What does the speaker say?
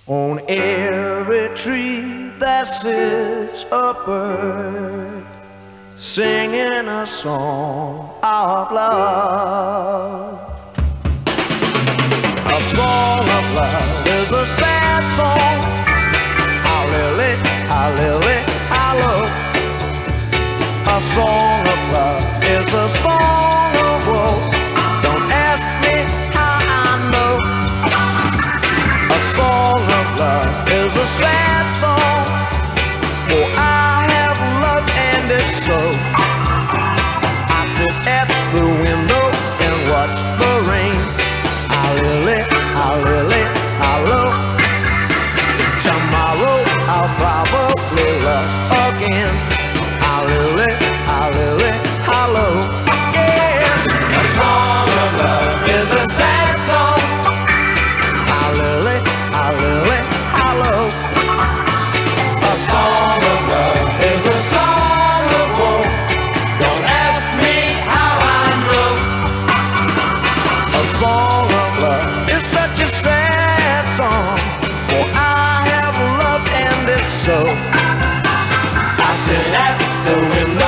On every tree there sits a bird, singing a song of love. A song of love is a sad song. How Lili, how Lili, hello. A song of love is a song of woe. Don't ask me how I know. A song of love is a sad song. For I have loved and it's so. I sit at the window and watch the rain. How Lili, hello. Tomorrow I'll probably love again. How Lili, hello. Yes, a song of love is a sad song. How Lili, hello. A song of love is a song of woe. Don't ask me how I know. A song of love is such a sad song. For I have loved and it's so. I sit at the window